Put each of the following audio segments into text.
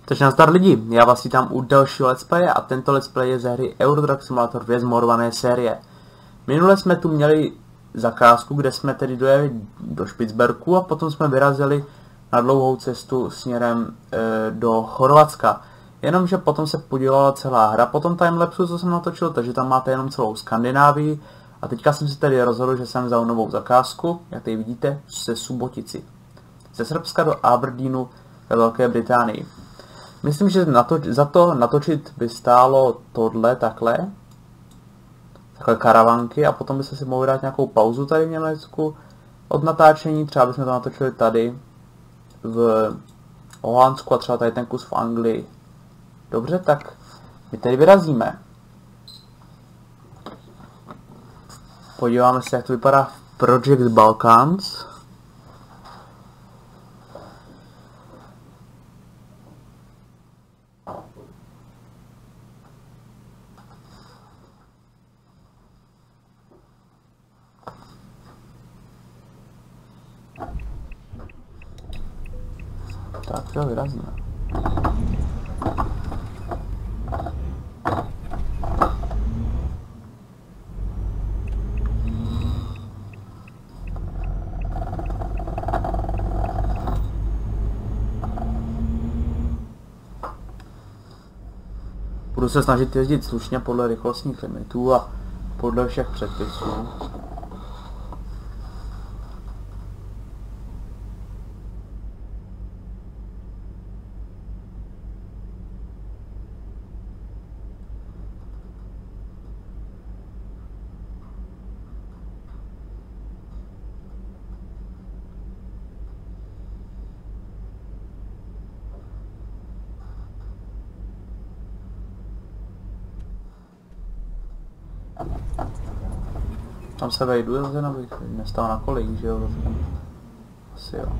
Takže nazdar lidi, já vás vítám u dalšího let's play a tento let's play je ze hry Euro Truck Simulator 2 z modované série. Minule jsme tu měli zakázku, kde jsme tedy dojeli do Špicberku a potom jsme vyrazili na dlouhou cestu směrem do Chorvatska. Jenomže potom se podělala celá hra po tom timelapsu, co jsem natočil, takže tam máte jenom celou Skandinávii. A teďka jsem si tedy rozhodl, že jsem vzal novou zakázku, jak tady vidíte, ze Subotici. Ze Srbska do Aberdeenu ve Velké Británii. Myslím, že za to natočit by stálo tohle takhle karavanky a potom byste si mohli dát nějakou pauzu tady v Německu od natáčení, třeba bychom to natočili tady v Holandsku a třeba tady ten kus v Anglii. Dobře, tak my tady vyrazíme. Podíváme se, jak to vypadá v Project Balkans. Tak jo, vyrazíme. Budu se snažit jezdit slušně podle rychlostních limitů a podle všech předpisů. Tam se vejdu, zase abych nestál na kolích, že jo? Asi jo.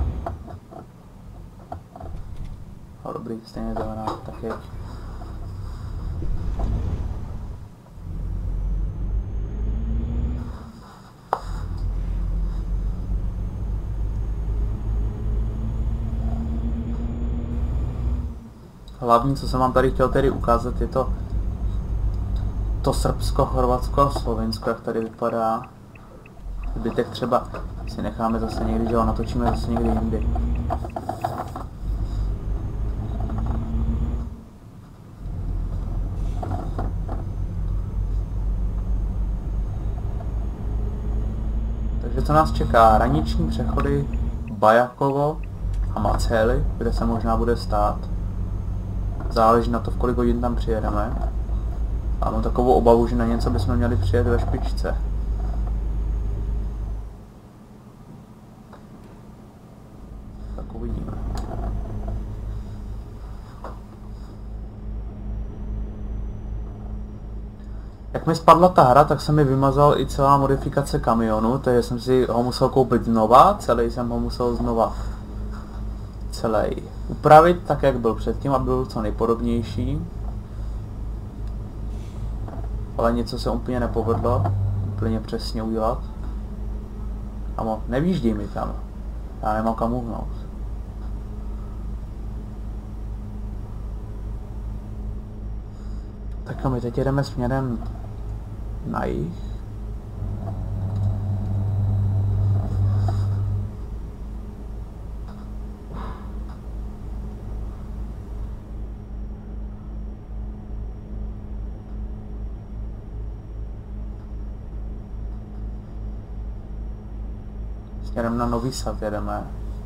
No dobrý, stejně zelená, tak je. Hlavní, co jsem vám tady chtěl tedy ukázat, je to Srbsko, Chorvatsko a Slovinsko, jak tady vypadá. Zbytek třeba si necháme zase někdy, že ho natočíme zase někdy jindy. Takže co nás čeká? Hraniční přechody Bajakovo a Macély, kde se možná bude stát. Záleží na to, v kolik hodin tam přijedeme. A mám takovou obavu, že na něco bychom měli přijet ve špičce. Tak uvidíme. Jak mi spadla ta hra, tak se mi vymazal i celá modifikace kamionu, takže jsem si ho musel koupit znova, celý jsem ho musel znova celý upravit tak, jak byl předtím, aby byl co nejpodobnější. Ale něco se úplně nepovedlo, úplně přesně udělat. Amo, nevýždí mi tam. Já nemám kam uhnout. Tak a my teď jedeme směrem na jih. Směrem na Nový Sad jedeme.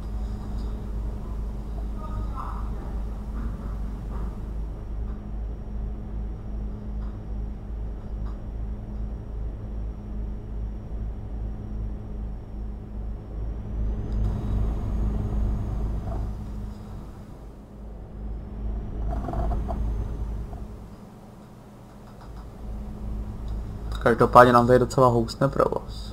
Každopádně nám tady docela housne provoz.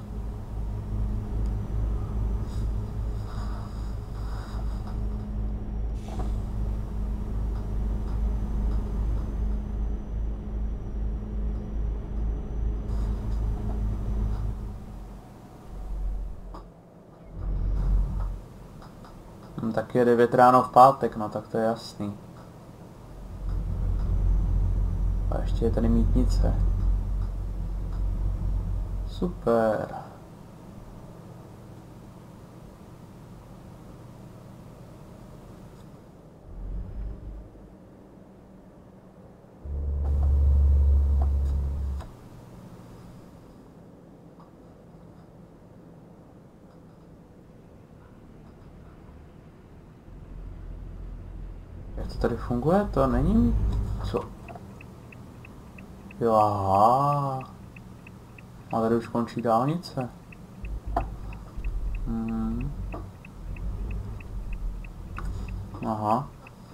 Tak je 9 ráno v pátek, no tak to je jasný. A ještě je tady mítnice. Super. Jak to tady funguje? To není... Co? Jo, aha. A tady už končí dálnice. Aha.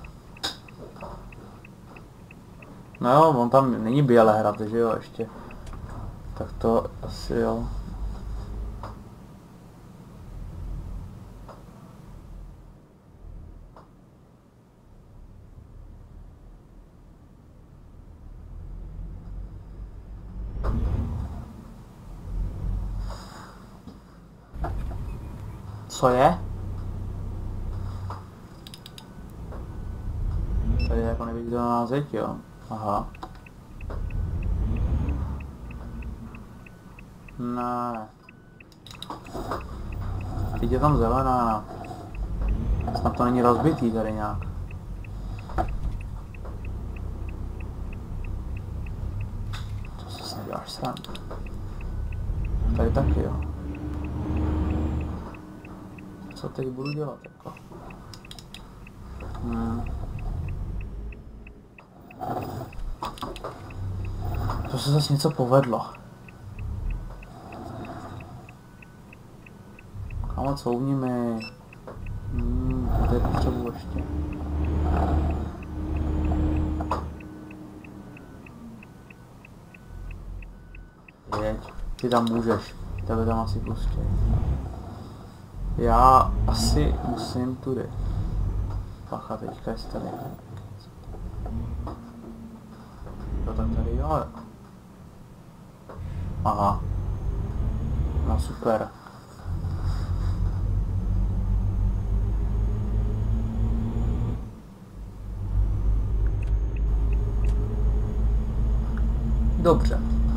No jo, on tam není Bělehrad, že jo, ještě. Tak to asi jo. Co je? Tady je jako neviditelná zeď, jo. Aha. Ne. Teď je tam zelená. Snad to není rozbitý tady nějak. Co se snad děláš sám? Tady taky, jo. Co teď budu dělat, jako? To se zase něco povedlo. Kámo, couvni mi. To je potřebu ještě. Jeď, ty tam můžeš. Tebe tam asi pustí. Já asi musím tudy. Pacha, teďka je tady. Jo, tak tady jo. Aha. No super. Dobře.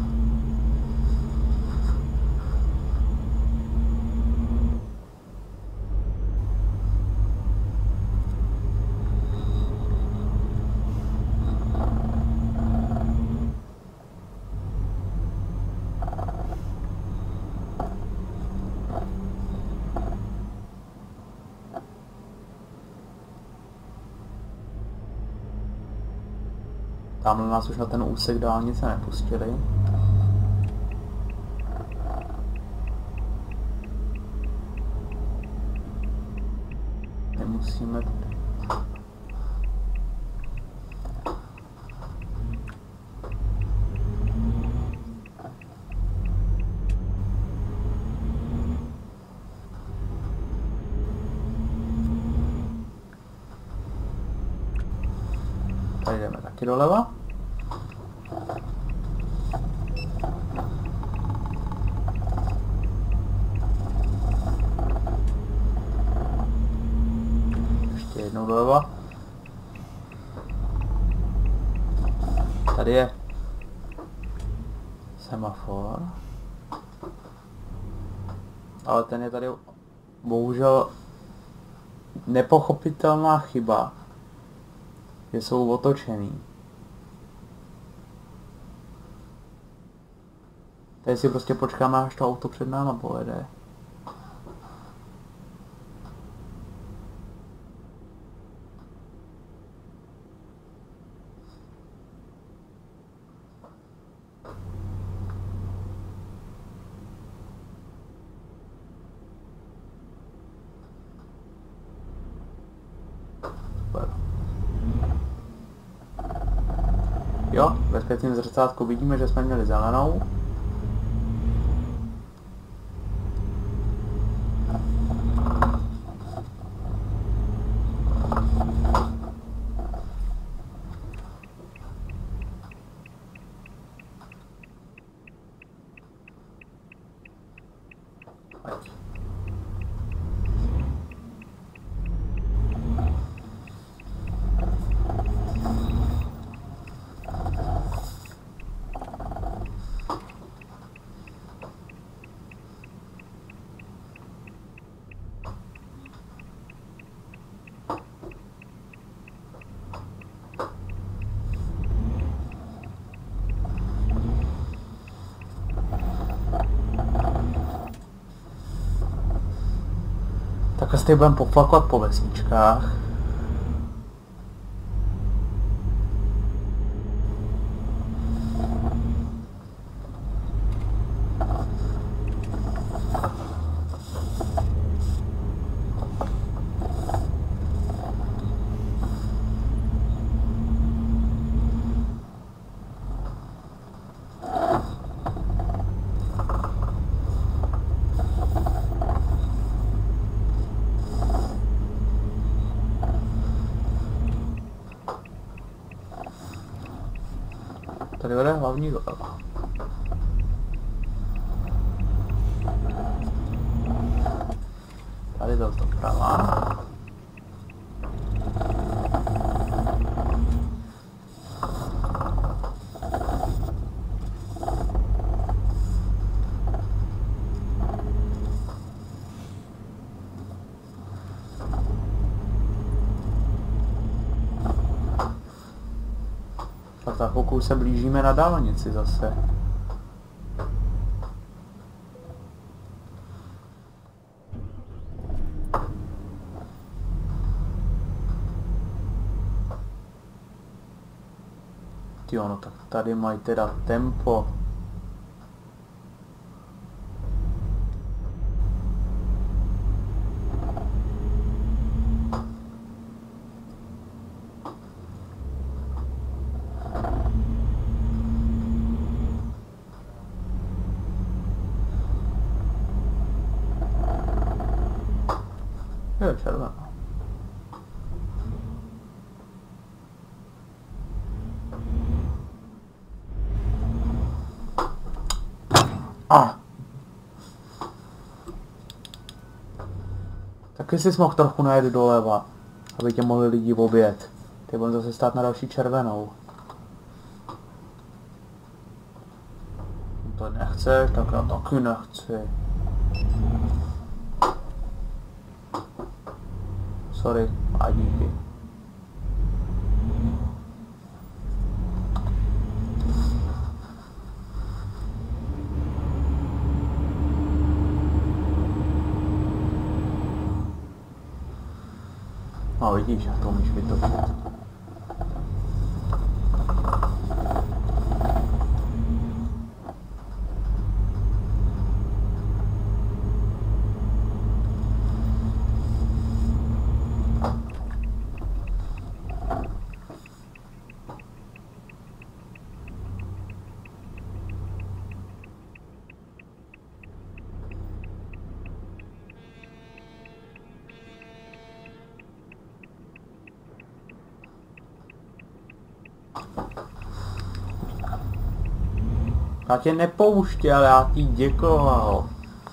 Tamhle nás už na ten úsek dálnice nepustili. Nemusíme... Tady jdeme taky doleva. Ještě jednou doleva. Tady je semafor. Ale ten je tady bohužel nepochopitelná chyba. Že jsou otočený. Tady si prostě počkáme, až to auto před náma pojede. Jo, ve zpětném zrcátku vidíme, že jsme měli zelenou. Tak asi tady budeme poflakovat po vesničkách. Tady vede hlavní dole. Tady byl to pravá. A tak pokud se blížíme na dálnici zase. Jo, no tak tady mají teda tempo. Jo, červená. Taky jsi mohl trochu najet doleva, aby tě mohli lidi objet. Ty budeme zase stát na další červenou. To nechceš, tak já taky nechci. Sorry, a díky. No vidíš, jak to umíš vytočit. Já tě nepouštěl, já ti děkoval.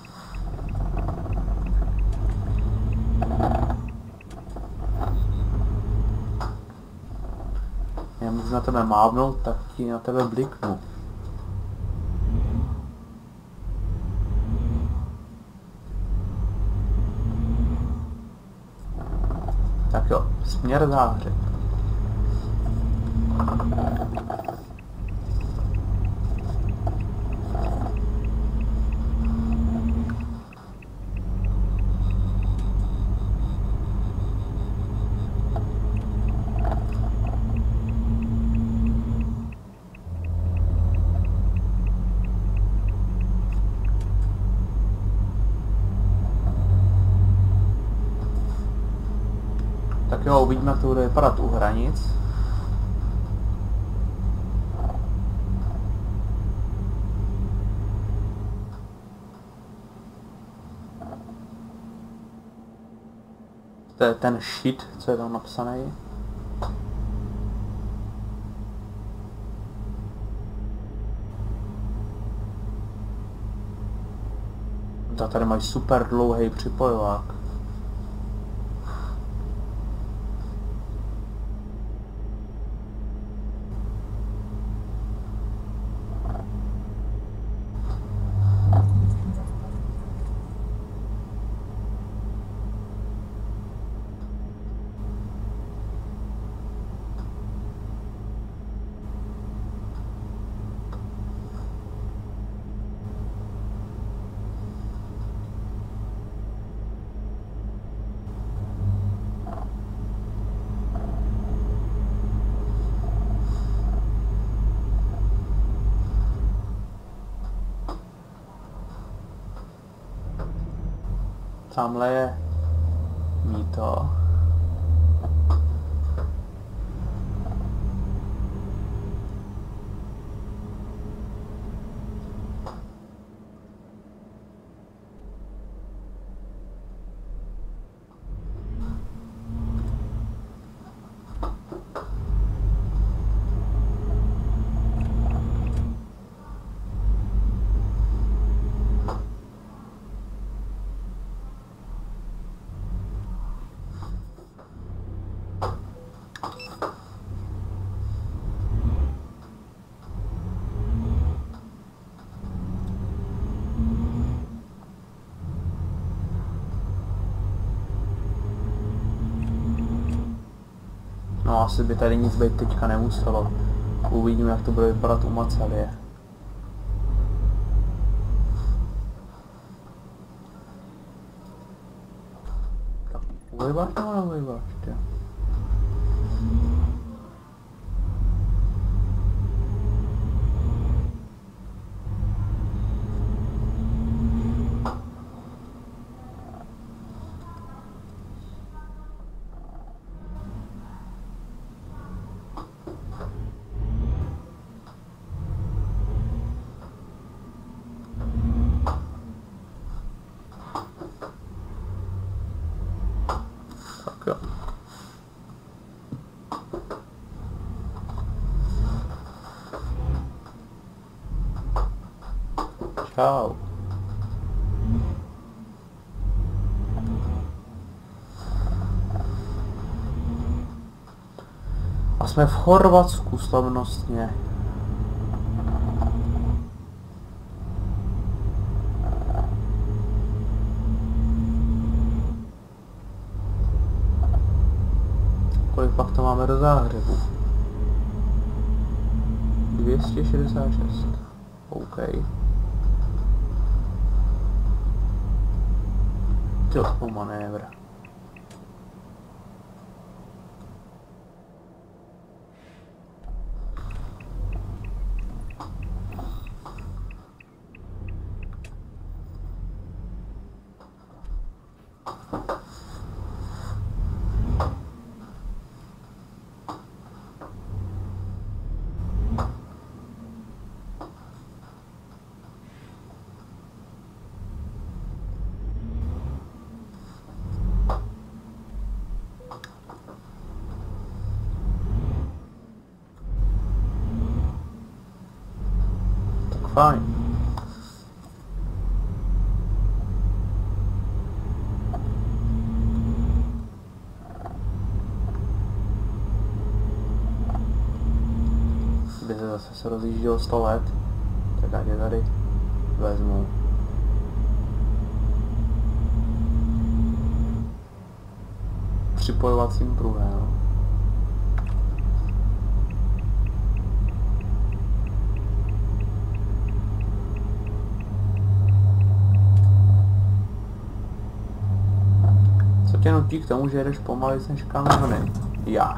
Já můžu na tebe mávnout, tak ti na tebe bliknu. Tak jo, směr záře. Tak jo, uvidíme, jak to bude vypadat u hranic. To je ten shit, co je tam napsaný. Tady mají super dlouhý připojovák. Tamhle je mýto. No asi by tady nic být teďka nemuselo. Uvidíme, jak to bude vypadat u Macelie. Tak ujebáš nebo neujebáš, tě? Tak jo. Čau. A jsme v Chorvatsku slavnostně. Kolik pak to máme do Záhřebu? 266. OK. Trochu manévr. Fajn. By se rozjíždělo 100 let, tak ať je tady vezmu. Připojovacím pruhem. Co tě nutí k tomu, že jedeš pomalejc než kamiony? Já.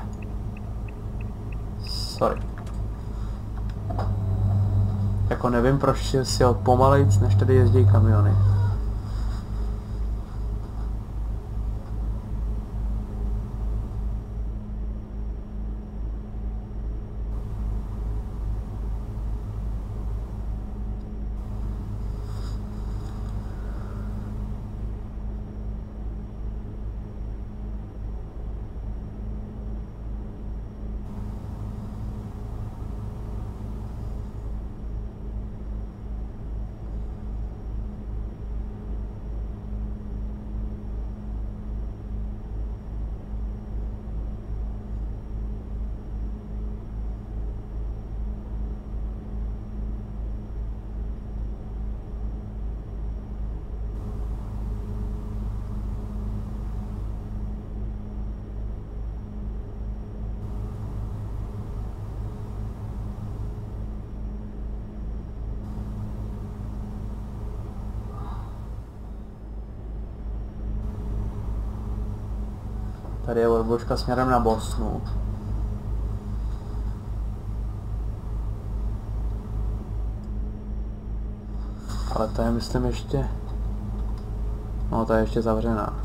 Sorry. Jako nevím, proč si jel pomalejc, než tady jezdí kamiony. Tady je odbočka směrem na Bosnu. Ale to je, myslím, ještě... No, ta je ještě zavřená.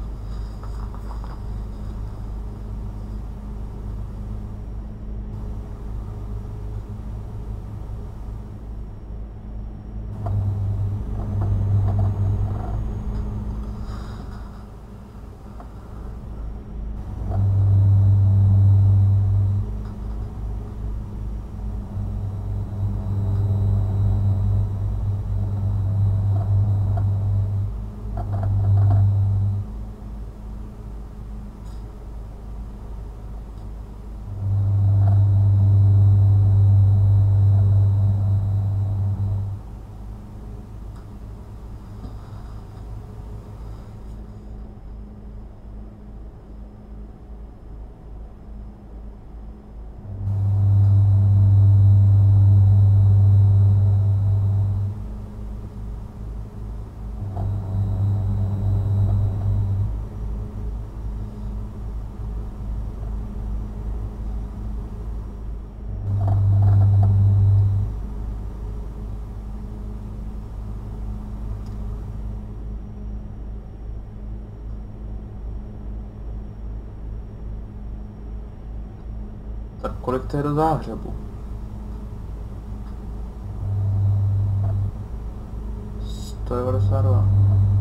Tak kolik to je do záhřebu? 192.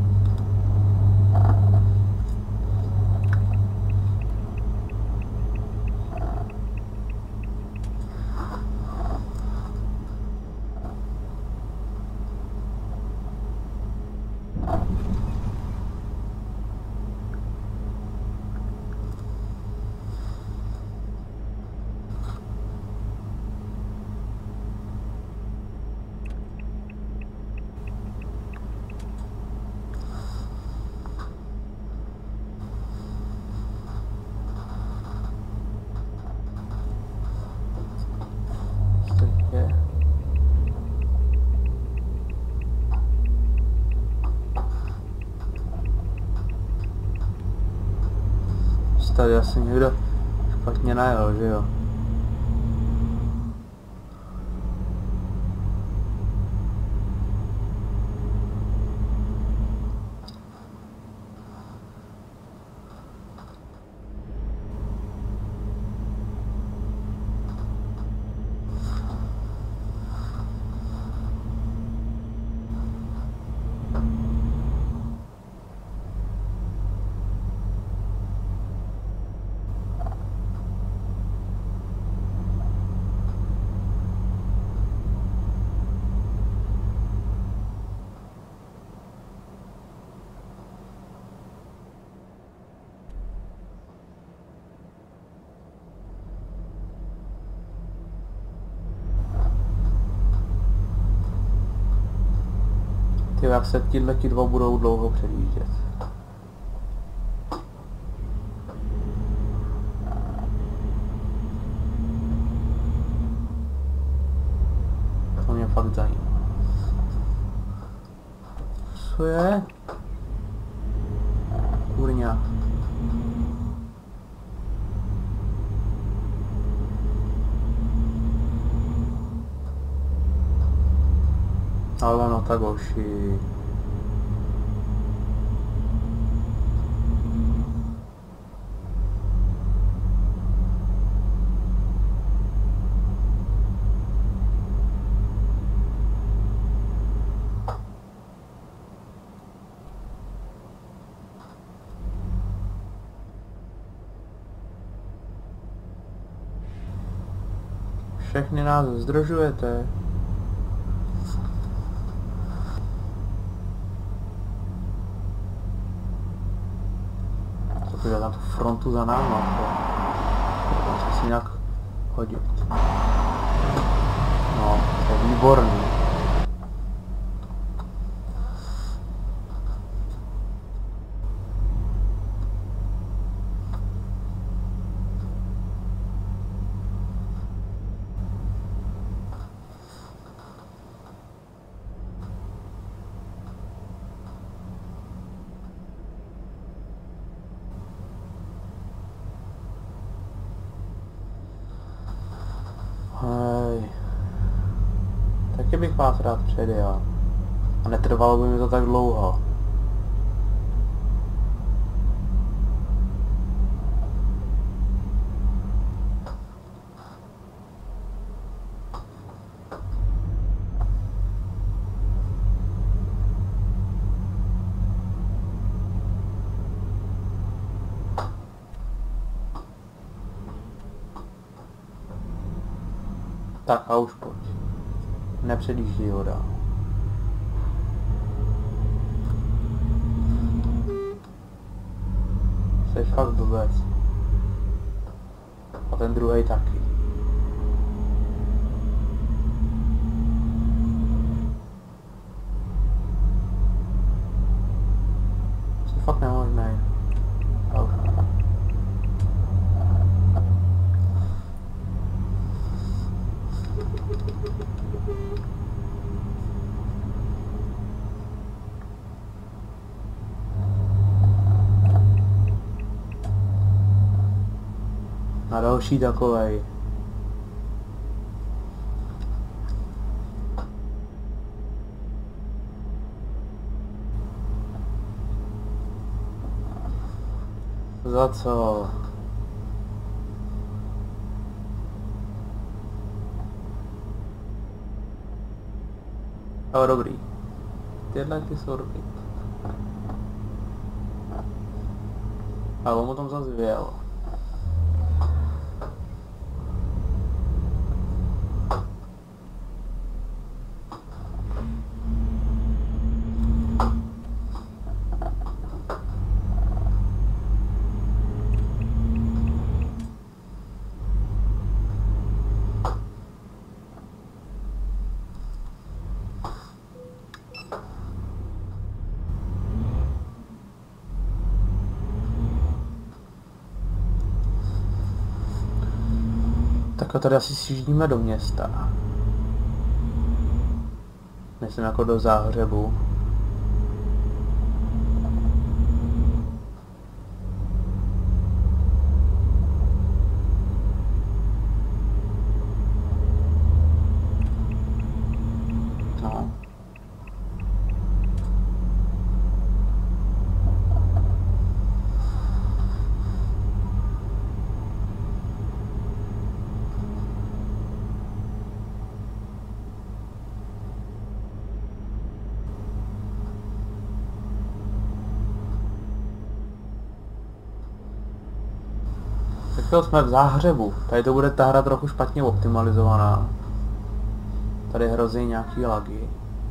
Tady asi někdo špatně najel, že jo? Ty, jak se ti dva budou dlouho předjíždět. To mě fakt zajímá. Co je? Kurňa. Ale no tak hoši. Všechny nás zdržujete. Protože tam tu frontu za náma, to se si nějak hodit. No, to je výborný. Hej. Taky bych vás rád předjel. A netrvalo by mi to tak dlouho. Tak a už pojď. Nepředjíždí ho dál. Jsi fakt blbec. A ten druhej taky. Jsi fakt nemožný. A už. A další takovej. Za co? Ale dobrý. Tyhle ty jsou dobrý. Ale on mu tam zase vyjel. Tak a tady asi sjíždíme do města. Myslím jako do Záhřebu. No. Tak jo, jsme v Záhřebu. Tady to bude ta hra trochu špatně optimalizovaná. Tady hrozí nějaký lagy.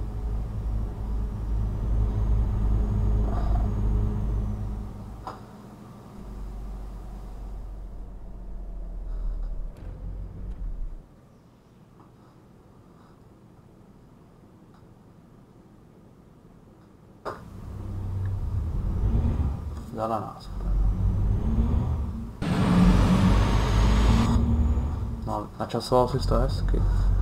Zala nás. No, načasoval si to hezky.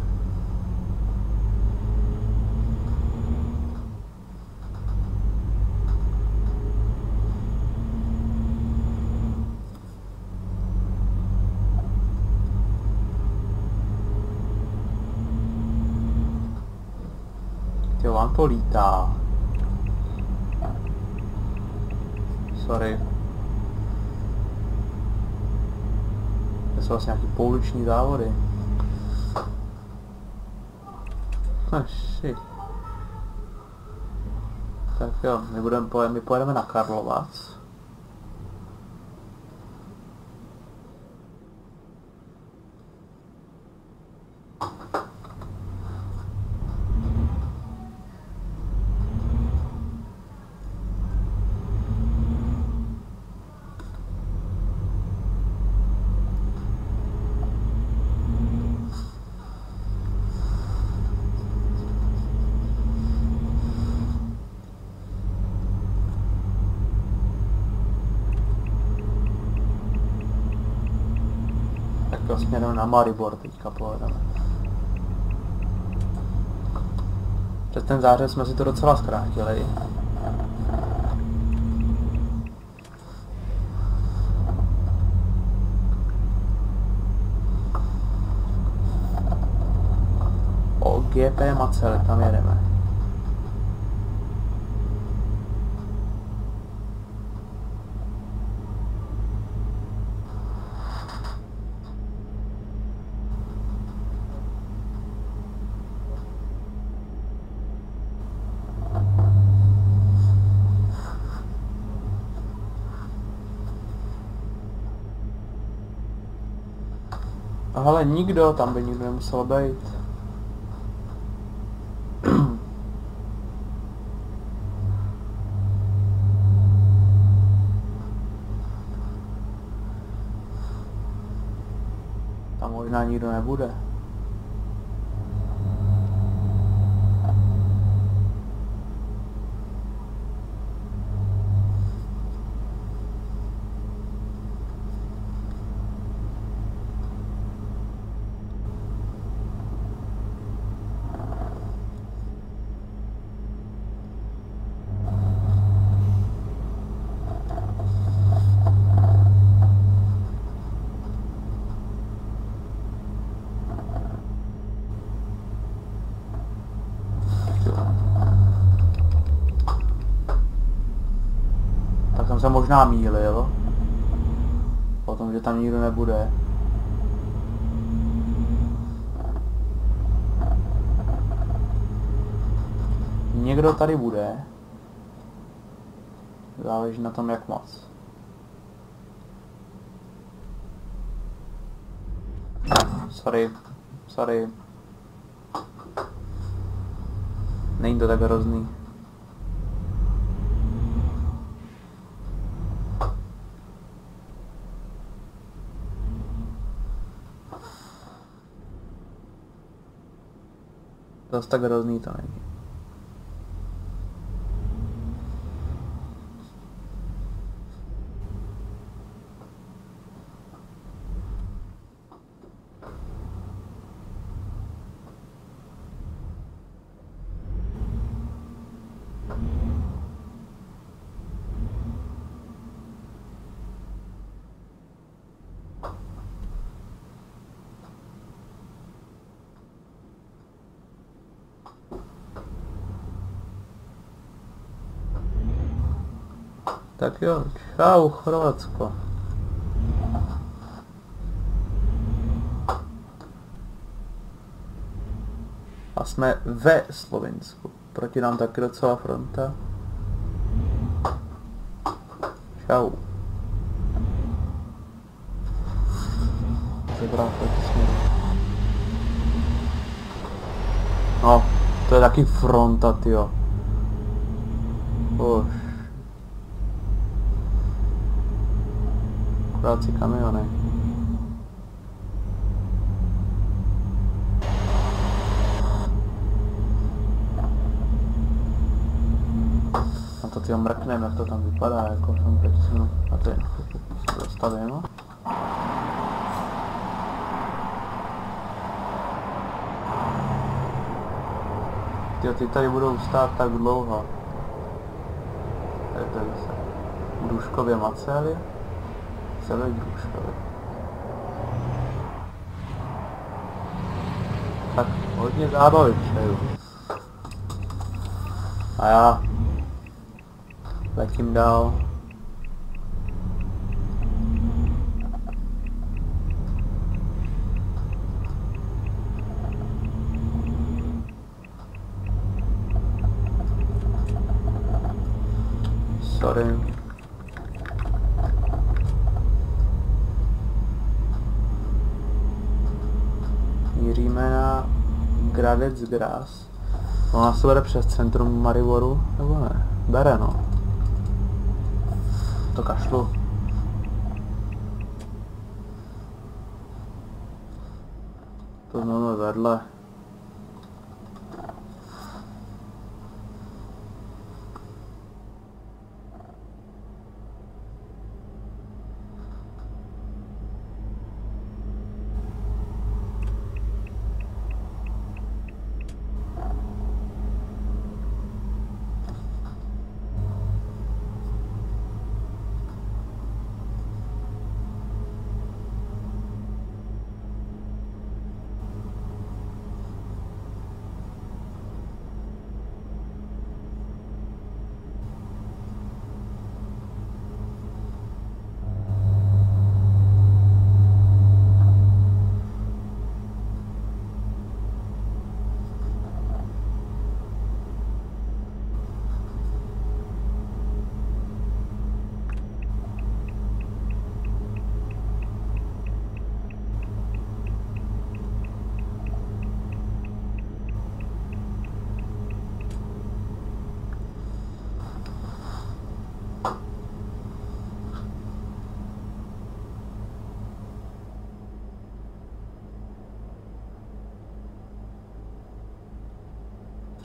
Jo, vám to lítá. Sorry. To jsou vlastně nějaký pouliční závody. Shit. Tak jo, my pojedeme na Karlovac. To směrem na Maribor teďka pojedeme. Přes ten Záhřeb jsme si to docela zkrátili. O GP Macel, tam jedeme. Ale nikdo, tam by nikdo nemusel být. Tam možná nikdo nebude. Tak jsem se možná mýlil. O tom, že tam nikdo nebude. Někdo tady bude. Záleží na tom, jak moc. Sorry. Není to tak hrozný. Zase tak hrozný to není. Tak jo, čau Chorvatsko. A jsme ve Slovinsku. Proti nám taky docela fronta. Čau. Dobrá, proti směru. No, to je taky fronta, tyjo. Už. Práci kamiony. A to tyjo mrknem, jak to tam vypadá, jako jsem teď sunu. A to je, dostavím. Tyjo, ty tady budou stát tak dlouho. Tady to je zase Družkově Macélie. Celé Družkově. Tak hodně zábavy přeju. A já letím dál. Sorry. Míříme na Gradec Gras. Ona se bere přes centrum Mariboru, nebo ne? Bere, no. To kašlu. To znovu vedle.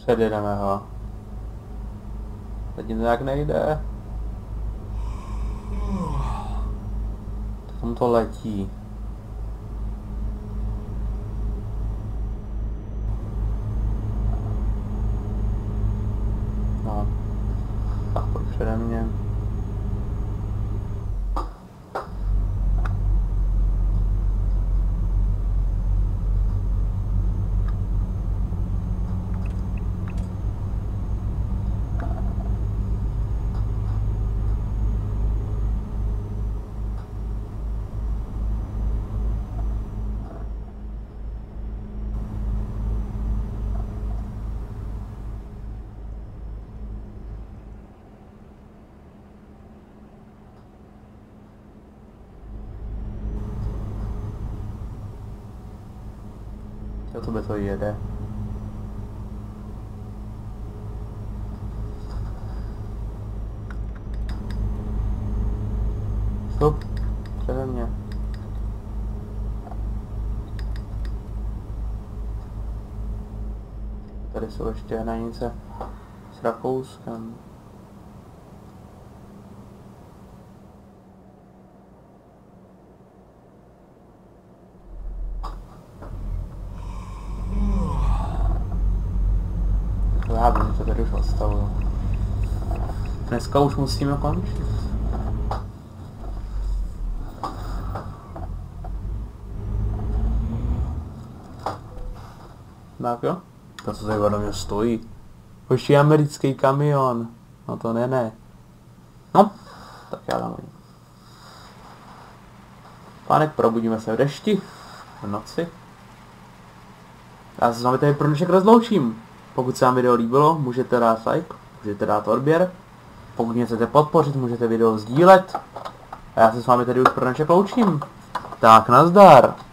Předjedeme ho. Teď to jak nejde. Tam to letí. No. Tak pojď přede mě. Jo, to by to jede. Stop, přede mě. Tady jsou ještě hranice s Rakouskem. Já vím, že tady už odstavuju. Dneska už musíme končit. Tak jo? To co tady ode mě stojí. Hoši americký kamion. No to ne. No, tak já dám. Pánek, probudíme se v dešti. V noci. Já se s vámi tady pro dnešek rozloučím. Pokud se vám video líbilo, můžete dát like, můžete dát odběr. Pokud mě chcete podpořit, můžete video sdílet. A já se s vámi tady už pro dnešek loučím. Tak nazdar.